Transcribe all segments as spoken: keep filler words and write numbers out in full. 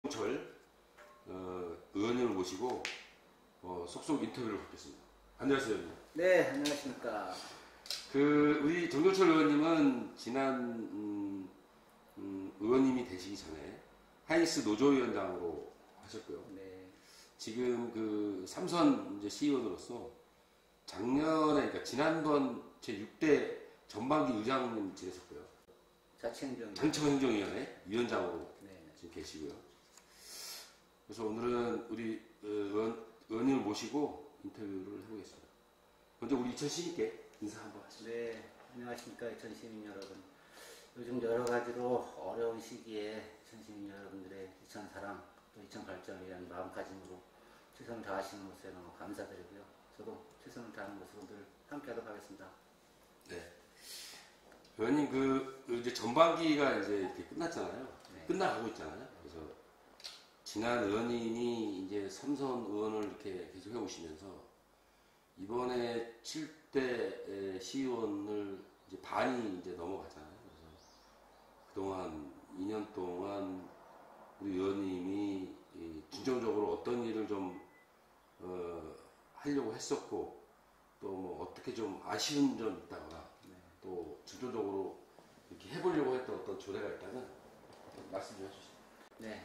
절 어, 의원님을 모시고 어, 속속 인터뷰를 받겠습니다. 안녕하세요, 의원님. 네, 안녕하십니까. 그 우리 정종철 의원님은 지난 음, 음, 의원님이 되시기 전에 하이닉스 노조위원장으로 하셨고요. 네. 지금 그 삼선 이제 시의원으로서 작년에, 그러니까 지난번 제육 대 전반기 의장님 지내셨고요. 자치행정. 장청행정위원회 위원장으로 네. 지금 계시고요. 그래서 오늘은 우리 의원, 의원님을 모시고 인터뷰를 해보겠습니다. 먼저 우리 이천 시민께 인사 한번 하시죠. 네, 안녕하십니까. 이천 시민 여러분. 요즘 여러 가지로 어려운 시기에 이천 시민 여러분들의 이천 사랑, 또 이천 발전을 위한 마음가짐으로 최선을 다하시는 것에 너무 감사드리고요. 저도 최선을 다하는 것으로 늘 함께하도록 하겠습니다. 네. 의원님, 그, 이제 전반기가 이제 이렇게 끝났잖아요. 네. 끝나가고 있잖아요. 그래서 지난 의원님이 이제 삼선 의원을 이렇게 계속 해오시면서 이번에 칠 대 시의원을 이제 반이 이제 넘어가잖아요. 그래서 그동안 이 년 동안 우리 의원님이 중점적으로 어떤 일을 좀, 어, 하려고 했었고, 또 뭐 어떻게 좀 아쉬운 점이 있다거나, 네. 또 중점적으로 이렇게 해보려고 했던 어떤 조례가 있다면 말씀 좀 해주시죠. 네.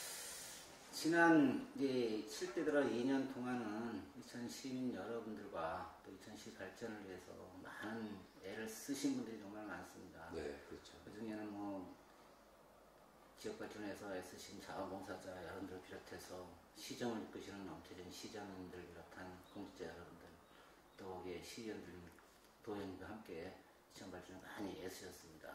지난 이제 칠 대 들어 이 년 동안은 이천 시민 여러분들과 또 이천 시 발전을 위해서 많은 애를 쓰신 분들이 정말 많습니다. 네, 그렇죠. 그 중에는 뭐 지역 발전에서 애쓰신 자원봉사자 여러분들을 비롯해서 시정을 이끄시는 엄태진 시장님들 비롯한 공직자 여러분들, 또 거기에 시의원들, 도의원님과 함께 시정 발전에 많이 애쓰셨습니다.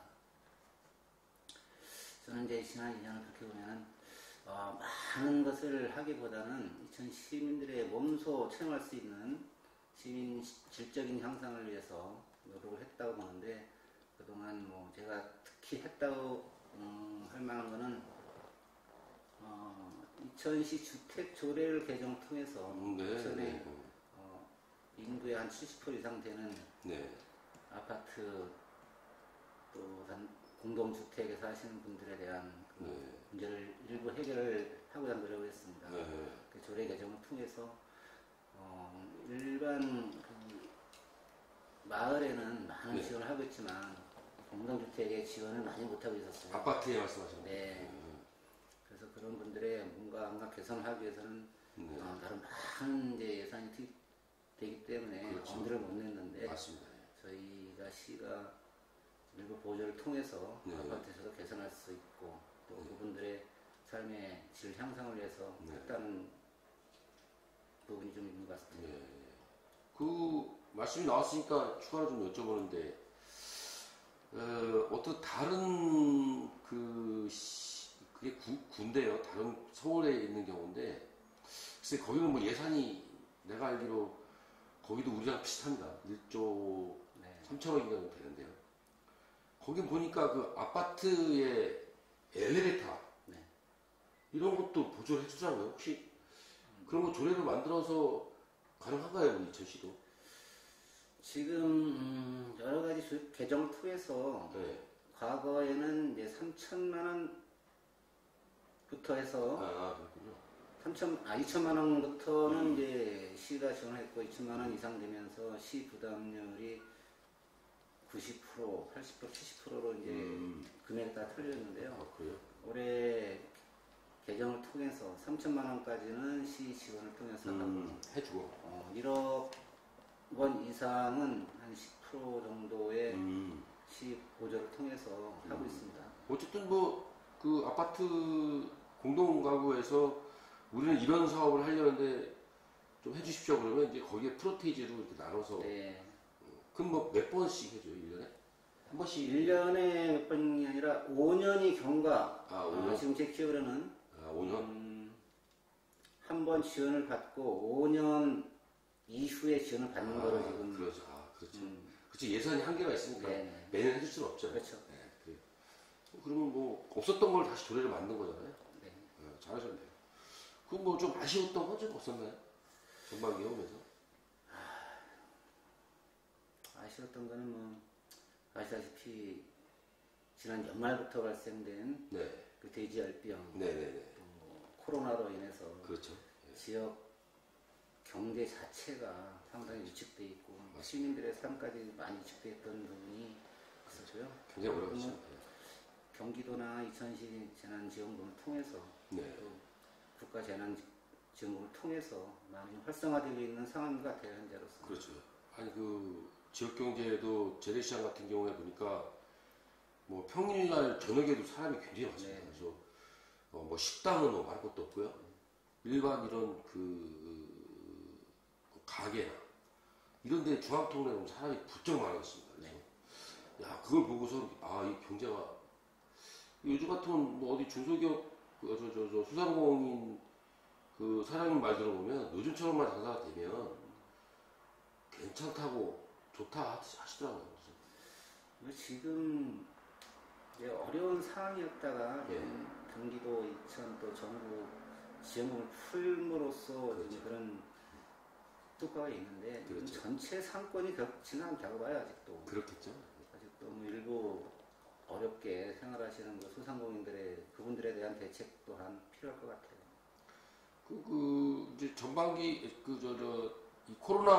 저는 이제 지난 이 년을 그렇게 보면은 어, 많은 것을 하기보다는 이천 시민들의 몸소 체험할 수 있는 시민 질적인 향상을 위해서 노력을 했다고 보는데, 그동안 뭐 제가 특히 했다고 음, 할 만한 거는 어, 이천 시 주택 조례를 개정 통해서 음, 네, 이천에 네. 어, 인구의 한 칠십 퍼센트 이상 되는 네. 아파트 또 공동주택에 사시는 분들에 대한 그 네. 문제를 일부 해결을 하고자 노력을 했습니다. 네. 그 조례 개정을 통해서 어, 일반 그 마을에는 많은 네. 지원을 하고 있지만 공동주택에 지원을 많이 못하고 있었어요. 아파트에 말씀하시는 거예요? 네. 그래서 그런 분들의 뭔가 뭔가 개선을 하기 위해서는 네. 어, 나름 많은 이제 예산이 투입되기 때문에 그렇죠. 엄두를 못 냈는데, 맞습니다. 저희가 시가 일부 보조를 통해서 네. 아파트에서도 개선할 수 있고, 또 네. 그분들의 삶의 질 향상을 위해서 네. 했다는 부분이 좀 있는 것 같습니다. 네. 그 말씀이 나왔으니까 추가로 좀 여쭤보는데, 어, 어떤 다른 그 시, 그게 구, 군대요. 다른 서울에 있는 경우인데, 글쎄 거기는 뭐 예산이 내가 알기로 거기도 우리랑 비슷합니다. 일조 네. 삼천억인가 되는데요. 거기 보니까 그 아파트에 엘리베이터 네. 이런 것도 보조를 해주더라고요. 혹시 그런 거 조례를 만들어서 가능한가요, 우리 이천시도? 지금 음, 여러 가지 조- 개정을 통해서 네. 과거에는 이제 삼천만 원부터 해서 아, 그렇군요. 삼천, 아, 이천만 원부터는 음. 이제 시가 지원했고, 이천만 원 이상 되면서 시 부담률이 구십 퍼센트, 팔십 퍼센트, 칠십 퍼센트로 이제 음. 금액에 따라 틀렸는데요. 아, 그래요? 올해 개정을 통해서 삼천만 원까지는 시 지원을 통해서 음, 하고, 해주고. 어, 일억 원 이상은 한 십 퍼센트 정도의 음. 시 보조를 통해서 음. 하고 있습니다. 어쨌든 뭐, 그 아파트 공동가구에서 우리는 이런 사업을 하려는데 좀 해주십시오. 그러면 이제 거기에 프로테이지로 이렇게 나눠서. 네. 그럼 뭐 몇 번씩 해줘요, 일 년에? 한 번씩? 일 년에 몇 번이 아니라 오 년이 경과. 아, 오 년? 어, 지금 제 기억으로는 아, 오 년? 음, 한 번 지원을 받고 오 년 이후에 지원을 받는 아, 거로 지금. 그렇죠. 아, 그렇죠. 음, 그렇죠. 예산이 한계가 있으니까 네네. 매년 해줄 수는 없죠. 그렇죠. 네, 그래요. 그러면 뭐 없었던 걸 다시 조례를 만든 거잖아요. 네. 네, 잘하셨네요. 그럼 뭐 좀 아쉬웠던 건 좀 없었나요? 전반기 오면서? 아쉬웠던 거는 뭐 아시다시피 지난 연말부터 발생된 네. 그 돼지열병, 네네네. 또 코로나로 인해서 그렇죠. 예. 지역 경제 자체가 상당히 위축돼 있고 맞습니다. 시민들의 삶까지 많이 위축돼 있던 부분이 있었고요. 굉장히 그러면 어려웠죠. 경기도나 이천시 재난지원금을 통해서 네. 또 국가 재난지원금을 통해서 많이 활성화되고 있는 상황인 것 같아요, 현재로서. 그렇죠. 아니 그 지역 경제도 재래시장 같은 경우에 보니까 뭐 평일날 저녁에도 사람이 굉장히 많습니다. 네. 그래서 어, 뭐 식당은 뭐 말할 것도 없고요. 일반 이런 그 가게나 이런 데 중앙통로에 보면 사람이 부쩍 많았습니다. 그래서 야 그걸 보고서 아 이 경제가 요즘 같은 뭐 어디 중소기업 그 저 저 저 소상공인 그 사장님 말 들어보면 요즘처럼만 장사가 되면 괜찮다고 좋다 하시더라고요. 뭐 지금 이제 어려운 상황이었다가 예. 좀 경기도, 이천 또 정부 지원금을 풀므로써 그렇죠. 이제 그런 효과가 있는데 그렇죠. 전체 상권이 겪지는 않다고 봐요, 아직도. 그렇겠죠. 아직도 뭐 일부 어렵게 생활하시는 그 소상공인들의 그분들에 대한 대책 또한 필요할 것 같아요. 그, 그 이제 전반기 그 저 저 이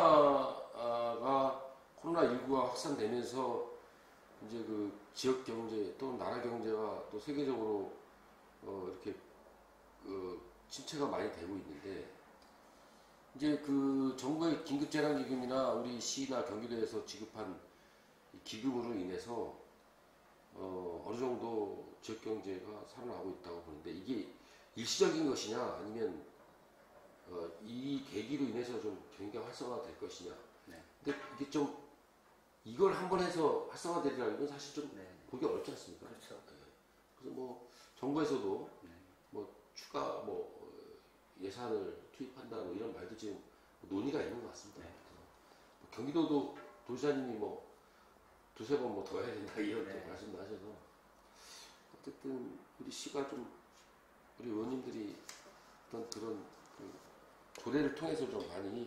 코로나가 코로나십구가 확산되면서 이제 그 지역 경제 또 나라 경제가 또 세계적으로 어 이렇게 그 침체가 많이 되고 있는데 이제 그 정부의 긴급재난기금이나 우리 시나 경기도에서 지급한 이 기금으로 인해서 어 어느 정도 지역 경제가 살아나고 있다고 보는데 이게 일시적인 것이냐 아니면 어 이 계기로 인해서 좀 경기가 활성화가 될 것이냐. 네. 근데 이게 좀 이걸 한번 해서 활성화되리라는 건 사실 좀 네. 보기 어렵지 않습니까? 그렇죠. 네. 그래서 뭐 정부에서도 네. 뭐 추가 뭐 예산을 투입한다 뭐 이런 말도 지금 논의가 있는 것 같습니다. 네. 그래서 뭐 경기도도 도지사님이 뭐 두세 번 뭐 더 해야 된다 이런 네. 말씀도 하셔서 어쨌든 우리 시가 좀 우리 의원님들이 어떤 그런 그 조례를 통해서 좀 많이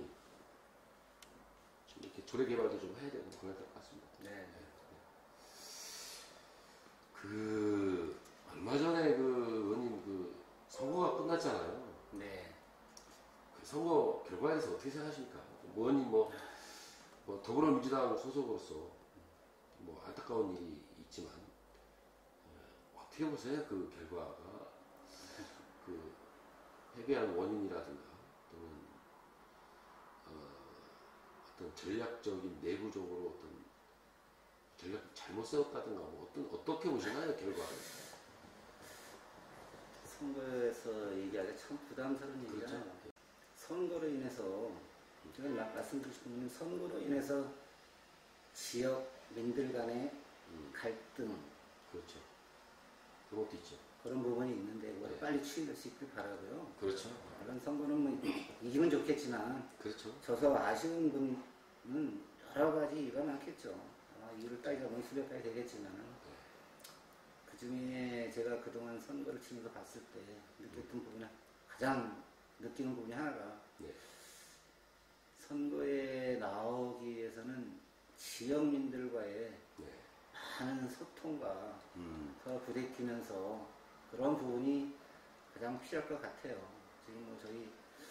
좀 이렇게 조례 개발도 좀 해야 되는 그런 것 같습니다. 네. 그 얼마 전에 그 의원님 그 선거가 끝났잖아요. 네. 그 선거 결과에 대해서 어떻게 생각하십니까? 뭐 의원님 뭐, 뭐 더불어민주당 소속으로서 뭐 안타까운 일이 있지만 어, 어떻게 보세요? 그 결과가 그 패배한 원인이라든가 또는 어, 어떤 전략적인 내부적으로 어떤 전략 잘못 세웠다든가 뭐 어떤 어떻게 보시나요 결과를? 선거에서 얘기하기 참 부담스러운 얘기잖아요. 그렇죠. 선거로 인해서 제가 마- 말씀드리고 싶은 건 선거로 인해서 지역민들 간의 음, 갈등 그렇죠. 그런 것도 있죠. 그런 부분이 있는데 그걸 네. 빨리 추인될 수 있길 바라고요. 그렇죠. 물론 선거는 뭐 이기면 좋겠지만 그렇죠. 져서 아쉬운 분은 여러 가지 이유가 많겠죠. 아마 이유를 따지다 보면 수백 가지 되겠지만 그 중에 제가 그동안 선거를 치면서 봤을 때 느꼈던 부분이 가장 느끼는 부분이 하나가 네. 선거에 나오기 위해서는 지역민들과의 네. 많은 소통과 음, 서로 부대끼면서 그런 부분이 가장 필요할 것 같아요. 지금 뭐 저희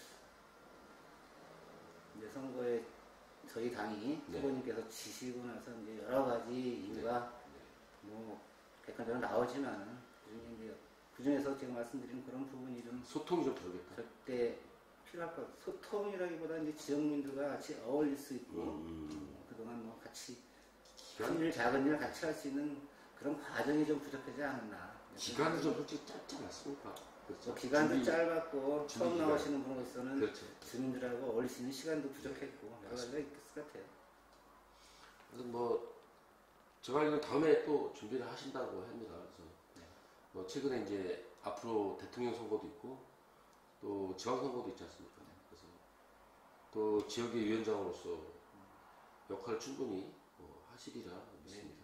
이제 선거에 저희 당이 네. 후보님께서 지시고 나서 이제 여러 가지 이유가 뭐 객관적으로 나오지만 그중에 이제 그 중에서 제가 말씀드린 그런 부분이 좀 소통이 좀 덜겠다. 절대 필요할 것 같아요. 소통이라기보다 이제 지역민들과 같이 어울릴 수 있고 음, 어, 그동안 뭐 같이 기간, 큰 일 작은 일 같이 할 수 있는 그런 과정이 좀 부족하지 않았나. 기간도 좀 솔직히 짧지 않았습니까? 그렇죠. 뭐 기간도 준비- 짧았고 준비 처음 기간. 나오시는 분으로서는 그렇죠. 주민들하고 어울릴 수 있는 시간도 부족했고 여러 가지가 맞습니다. 있을 것 같아요. 그래서 뭐 제가 알기로는 다음에 또 준비를 하신다고 합니다. 그래서 네. 뭐 최근에 이제 앞으로 대통령 선거도 있고 또 지방 선거도 있지 않습니까? 그래서 또 지역의 위원장으로서 역할을 충분히 뭐 하시리라 믿습니다.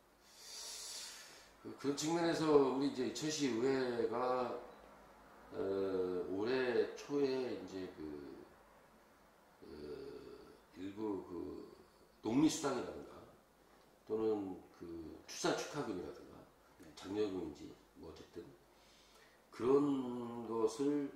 그, 그런 측면에서 우리 이제 이천시 의회가 어, 올해 초에 이제 그, 그 일부 그 농리수당이라든가 또는 그 출산 축하금이라든가 장려금인지 뭐 어쨌든 그런 거 것을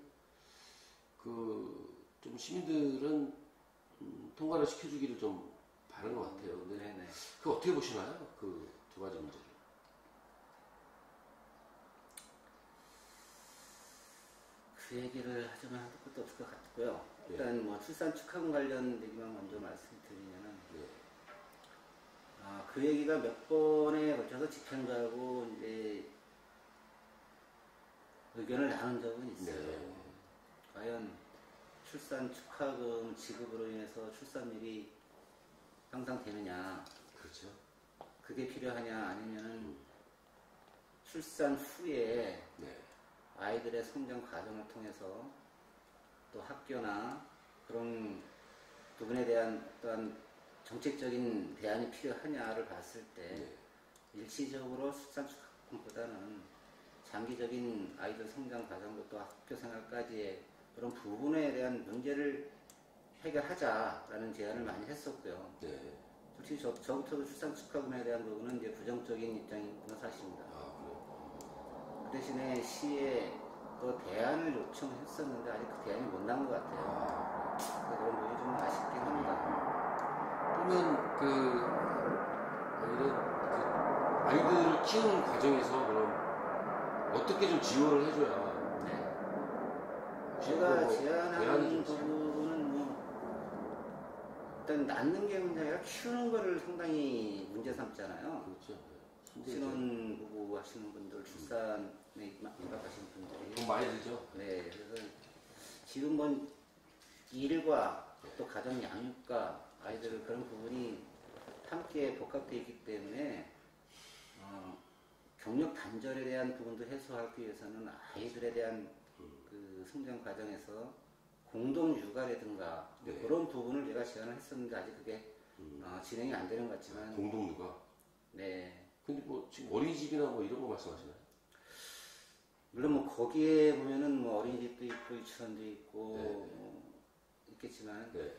그 좀 시민들은 음, 통과를 시켜주기를 좀 바라는 것 같아요. 근데 네네. 그 어떻게 보시나요? 그 두 가지 문제를. 그 얘기를 하자면 할 것도 없을 것 같고요. 네. 일단 뭐 출산 축하금 관련 얘기만 먼저 말씀드리면은 네. 아, 그 얘기가 몇 번에 걸쳐서 집행부하고 이제 의견을 나눈 적은 있어요. 네. 과연 출산 축하금 지급으로 인해서 출산율이 향상되느냐, 그렇죠. 그게 필요하냐, 아니면은 출산 후에 네. 아이들의 성장 과정을 통해서 또 학교나 그런 부분에 대한 또한 정책적인 대안이 필요하냐를 봤을 때 네. 일시적으로 출산 축하금보다는 장기적인 아이들 성장 과정부터 또 학교 생활까지의 그런 부분에 대한 문제를 해결하자라는 제안을 많이 했었고요. 네. 솔직히 저, 저부터도 출산 축하금에 대한 부분은 이제 부정적인 입장인 건 사실입니다. 아, 그래요? 그 대신에 시에 또 대안을 요청했었는데 아직 그 대안이 못 나온 것 같아요. 그래서 그런 부분이 좀 아쉽긴 합니다. 그러면 그 이런 그 아이들을 키우는 과정에서 그럼 어떻게 좀 지원을 해줘야 네. 혹시 제가 뭐 제안하는 대안이 좀 있어요? 부분은 뭐 일단 낳는 게 문제가 아니라 키우는 거를 상당히 문제 삼잖아요. 그렇죠. 네. 힘들죠. 신혼부부 하시는 분들, 출산에 임박하시는 분들이 돈 많이 들죠. 네, 그래서 지금 뭐 일과 또 가정 양육과 아이들 그런 부분이 함께 복합되어 있기 때문에 어, 경력 단절에 대한 부분도 해소하기 위해서는 아이들에 대한 그 성장 과정에서 공동 육아라든가 네. 그런 부분을 제가 제안을 했었는데 아직 그게 음. 어, 진행이 안 되는 것 같지만 공동 육아. 네. 근데 뭐 지금 어린이집이나 뭐 이런 거 말씀하시나요? 물론 뭐 거기에 보면은 뭐 어린이집도 있고 유치원도 있고 네. 뭐 있겠지만 네.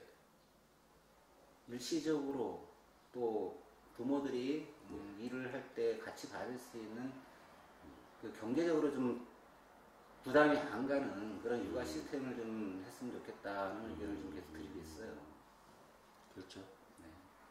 일시적으로 또 부모들이 음, 일을 할 때 같이 받을 수 있는 그 경제적으로 좀 부담이 안 가는 그런 육아 시스템을 좀 했으면 좋겠다는 의견을 좀 계속 드리고 있어요. 그렇죠. 네.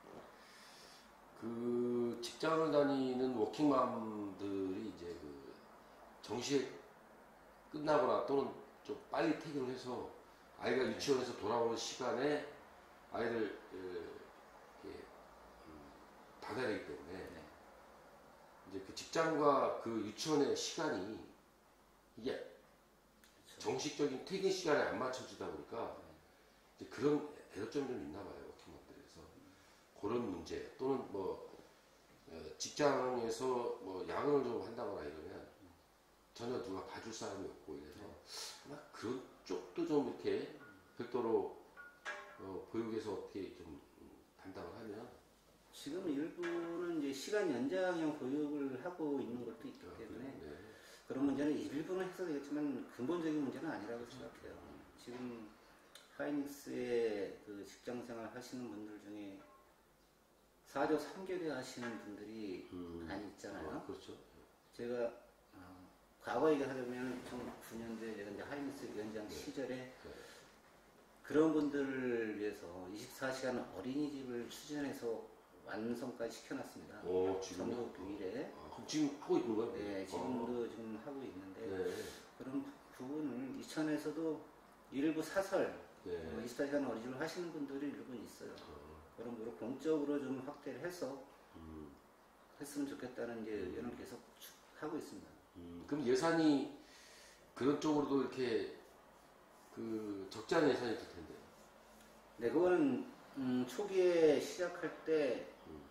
그 직장을 다니는 워킹맘들이 이제 그 정시에 끝나거나 또는 좀 빨리 퇴근을 해서 아이가 유치원에서 돌아오는 시간에 아이를 그, 이렇게 음, 받아야 되기 때문에 네. 이제 그 직장과 그 유치원의 시간이 이게 그렇죠. 정식적인 퇴근 시간에 안 맞춰지다 보니까 이제 그런 애로점이 좀 있나 봐요, 워킹맘들에서. 그런 문제 또는 뭐 어, 직장에서 뭐 야근을 좀 한다거나 이러면 전혀 누가 봐줄 사람이 없고 이래서 아마 그런 쪽도 좀 이렇게 별도로 어, 보육에서 어떻게 좀 담당을 하면 지금 일부는 이제 시간 연장형 보육을 하고 있는 것도 있기 때문에 네. 그런 문제는 일부는 해소되겠지만 근본적인 문제는 아니라고 생각해요. 지금 하이닉스의 그 직장 생활 하시는 분들 중에 사조 삼교대 하시는 분들이 음. 많이 있잖아요. 어, 그렇죠. 제가 어, 과거 얘기하자면 이천구 년도에 제가 이제 하이닉스 위원장 시절에 네. 그런 분들을 위해서 이십사 시간 어린이집을 추진해서 완성까지 시켜놨습니다. 어, 지금 전국 유일에. 아, 그럼 지금 하고 있는 거예요? 네, 지금도 어. 지금 하고 있는데 네. 그런 부분을 이천에서도 일부 사설 네. 어, 이십사 시간 어린이집을 하시는 분들이 일부 있어요. 어. 그런 거를 공적으로 좀 확대를 해서 음. 했으면 좋겠다는 이제 의견을 계속 쭉 하고 있습니다. 음, 그럼 예산이 그런 쪽으로도 이렇게 그 적지 않은 예산이 있을 텐데. 네, 그거는 음, 초기에 시작할 때 음.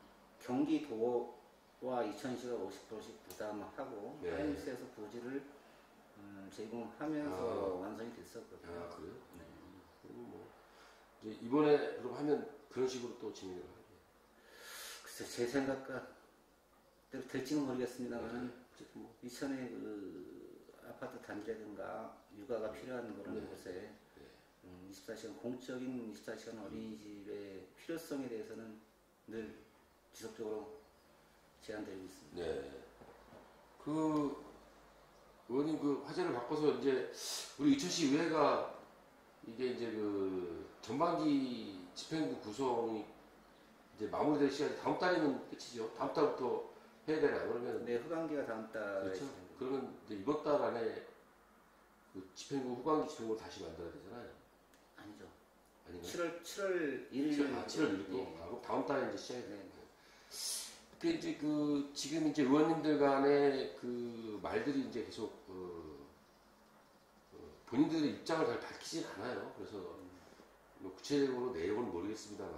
경기도와 이천시가 오십 퍼센트씩 부담하고 네. 하이닉스에서 부지를 음, 제공하면서 아. 완성이 됐었거든요. 아, 그래요? 네. 그럼 뭐 이제 이번에 그럼 하면 그런 식으로 또 진행을 하게. 글쎄 제 생각과 대로 될지는 모르겠습니다만은 네. 어쨌든 뭐. 이천의 그 아파트 단지라든가 육아가 필요한 그런 네. 곳에 네. 음, 이십사 시간 공적인 이십사 시간 어린이집의 필요성에 대해서는 늘 지속적으로 제안드리고 있습니다. 네. 그, 의원님 그 화제를 바꿔서 이제 우리 이천시 의회가 이게 이제 그 전반기 집행부 구성이 이제 마무리될 시간이 다음 달이면 끝이죠. 다음 달부터 해야 되나 그러면 네, 후반기가 다음 달에 그렇죠. 진행됩니다. 그러면 이제 이번 달 안에 그 집행부 후반기 집행부를 다시 만들어야 되잖아요. 아니죠. 아닌가요? 칠월 칠월 일 일. 아, 칠월 일 일. 예. 아, 그럼 다음 달에 이제 시작이 네. 되는 거예요. 그 이제 그 지금 이제 의원님들 간의 그 말들이 이제 계속 어, 어, 본인들의 입장을 잘 밝히진 않아요. 그래서 뭐 구체적으로 내용은 모르겠습니다만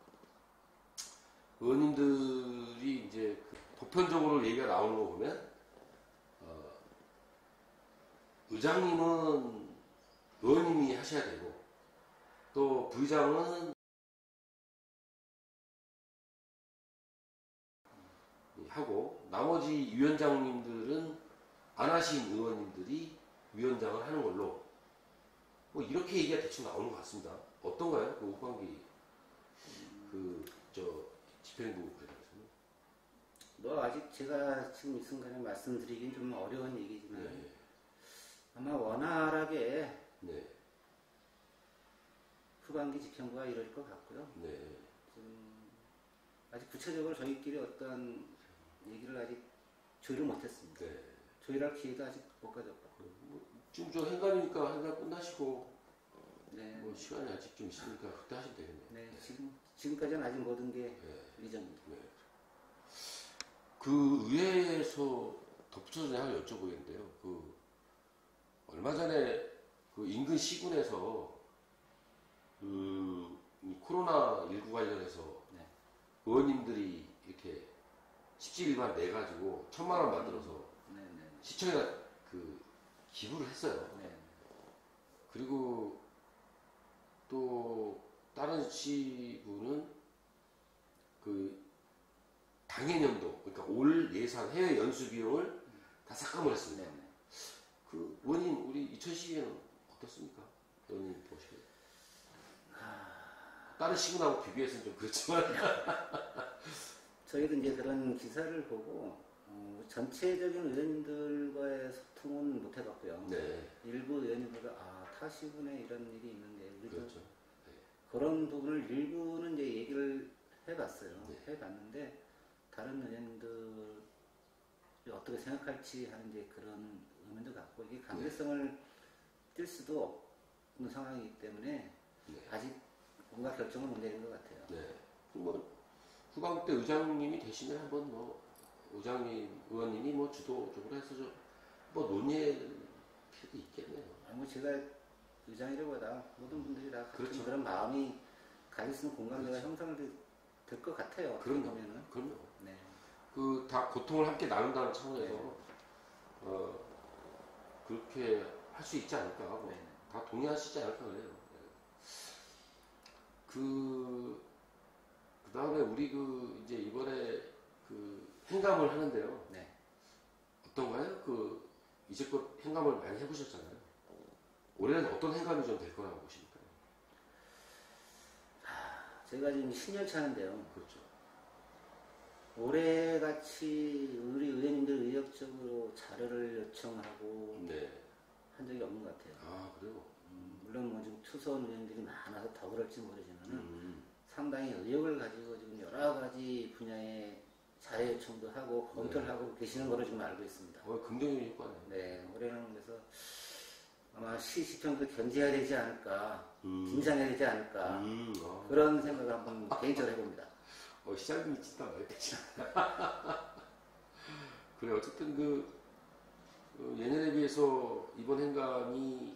의원님들이 이제 그 보편적으로 얘기가 나오는 거 보면 어, 의장님은 의원님이 하셔야 되고 또 부의장은 하고 나머지 위원장님들은 안 하신 의원님들이 위원장을 하는 걸로 뭐 이렇게 얘기가 대충 나오는 것 같습니다. 어떤가요? 그 후반기 그 저 집행부 관련해서는? 뭐 아직 제가 지금 이 순간에 말씀드리긴 좀 어려운 얘기지만 네. 아마 원활하게 네. 후반기 집행부가 이룰 것 같고요. 네. 지금 아직 구체적으로 저희끼리 어떤 얘기를 아직 조율을 못했습니다. 네. 조율할 기회도 아직 못 가졌고. 뭐 지금 저 행간이니까 행간 끝나시고 네. 뭐 시간이 아직 좀 있으니까 그때 하시면 되겠네요. 네, 지금 지금까지는 아직 모든 게 네. 리정입니다. 네. 그 의회에서 덧붙여서 하나 여쭤보겠는데요. 그 얼마 전에 그 인근 시군에서 그 코로나 십구 관련해서 네. 의원님들이 이렇게 십지일반 내 가지고 천만 원 만들어서 네, 네, 시청에다 그 기부를 했어요. 네. 그리고 또 다른 시군은 그 당해년도 그러니까 올 예산 해외 연수 비용을 다 삭감을 했습니다. 네, 네. 그 의원님 우리 이천시에는 어떻습니까? 의원님 보시기에 다른 시군하고 비교해서는 좀 그렇지만 저희도 이제 그런 기사를 보고 어, 전체적인 의원님들과의 소통은 못 해봤고요. 네. 일부 의원님들과 아, 타 시군에 이런 일이 있는데 우리도 그렇죠. 네. 그런 부분을 일부는 이제 얘기를 해봤어요. 네. 해봤는데 다른 의원님들이 어떻게 생각할지 하는 이제 그런 의문도 갖고 이게 강제성을 띌 수도 없는 상황이기 때문에 네. 아직 뭔가 결정을 못 내린 것 같아요. 네. 뭐 후반기 때 의장님이 대신에 한번 뭐 의장님 의원님이 뭐 주도적으로 해서 좀 뭐 논의할 필요도 있겠네요. 아니 뭐 제가 의장이라보다 모든 분들이 다 같은 그렇죠. 그런 마음이 가질 수 있는 공감대가 그렇죠. 형성될 것 같아요. 어떻게 그럼요. 보면은. 그럼요. 네. 그 다 고통을 함께 나눈다는 차원에서 네. 어 그렇게 할 수 있지 않을까 하고 네. 다 동의하시지 않을까 그래요. 네. 그 그다음에 우리 그 이제 이번에 그 행감을 하는데요. 네. 어떤가요? 그 이제껏 행감을 많이 해보셨잖아요. 올해는 어떤 행감이 좀 될 거라고 보십니까? 제가 지금 십 년 차인데요. 그렇죠. 올해같이 우리 의원님들 의욕적으로 자료를 요청하고 네. 한 적이 없는 것 같아요. 아 그래요. 음, 물론 뭐 지금 투선 의원들이 많아서 더 그럴지 모르지만 음. 상당히 의욕을 가지고 지금 여러 가지 분야의 자료 요청도 하고 검토를 네. 하고 계시는 걸로 지금 알고 있습니다. 어, 긍정적인 효과네요. 네, 올해는 그래서 아마 시 시평도 견제해야 되지 않을까, 음. 긴장해야 되지 않을까 음. 아. 그런 생각을 한번 개인적으로 해봅니다. 어, 시장님이 진짜 말했지. 그래, 어쨌든 그, 어, 예년에 비해서 이번 행감이 이,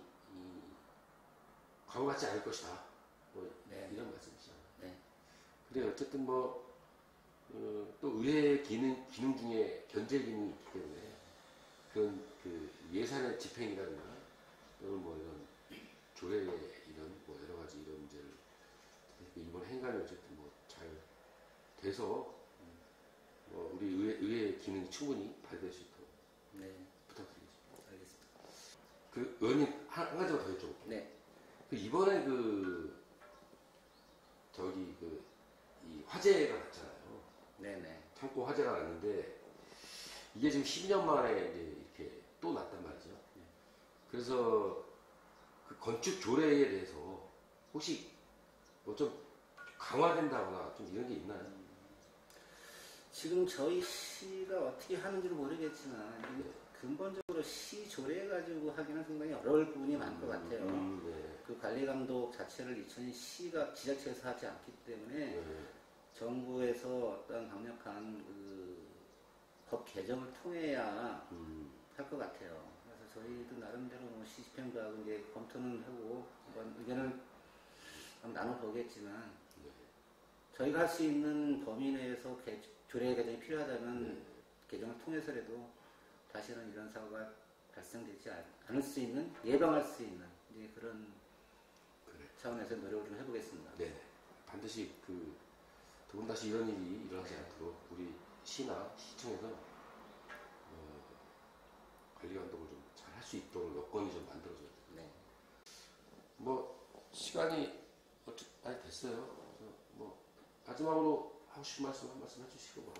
과거 같지 않을 것이다. 뭐, 네. 이런 말씀이시잖아요. 네. 그래, 어쨌든 뭐, 어, 또 의회 기능, 기능 중에 견제 기능이 있기 때문에 그런 그 예산의 집행이라든가 또는 뭐 이런 조례 이런 뭐 여러 가지 이런 문제를 이번 행감이 어쨌든 뭐 잘 돼서 뭐 우리 의회, 의회의 기능이 충분히 발휘될 수 있도록 네, 부탁드리겠습니다. 알겠습니다. 그 의원님 한, 한 가지만 더 여쭤볼게요. 네, 그 이번에 그 저기 그 이 화재가 났잖아요. 네, 네. 창고 화재가 났는데 이게 지금 십 년 만에 이제 이렇게 또 났단 말이죠. 그래서 그 건축 조례에 대해서 혹시 뭐 좀 강화된다거나 좀 이런 게 있나요? 지금 저희 시가 어떻게 하는지는 모르겠지만 이게 근본적으로 시 조례 가지고 하기는 상당히 어려울 부분이 많을 것 같아요. 음, 네. 그 관리 감독 자체를 이천시가 지자체에서 하지 않기 때문에 네. 정부에서 어떤 강력한 그 법 개정을 통해야 음, 할 것 같아요. 그래서 저희도 나름대로 뭐 시집행부하고 이제 검토는 하고 한번 의견을 한번 나눠보겠지만 네. 저희가 할 수 있는 범위 내에서 개, 조례 개정이 필요하다면 네. 개정을 통해서라도 다시는 이런 사고가 발생되지 않- 않을 수 있는 예방할 수 있는 이제 그런 그래. 차원에서 노력을 좀 해보겠습니다. 네. 반드시 그 두 번 다시 이런 일이 일어나지 네. 않도록 우리 시나 시청에서 어, 관리 감독을 좀 잘 할 수 있도록 여건이 좀 만들어져야 돼요. 네. 뭐 시간이 어찌 많이 됐어요. 그래서 뭐 마지막으로 하고 싶은 말씀 한 말씀 해주시고 뭐.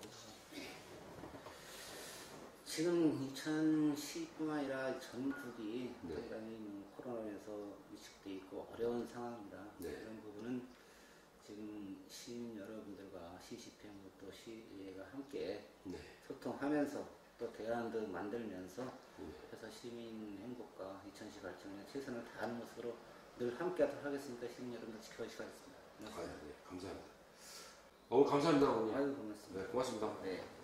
지금 이천십뿐만 아니라 전국이 네. 상당히 뭐 코로나에서 위축돼 있고 어려운 상황입니다. 네. 이런 부분은 지금 시민 여러분들과 시집행부 또 시의회가 함께 네. 소통하면서 또 대안도 만들면서 네. 해서 시민 행복과 이천시 발전에 최선을 다하는 모습으로 늘 함께하도록 하겠습니다. 시민 여러분들 지켜주시기 바랍니다. 아, 네. 감사합니다. 너무 감사합니다, 어머니. 아유 고맙습니다. 네, 고맙습니다. 네.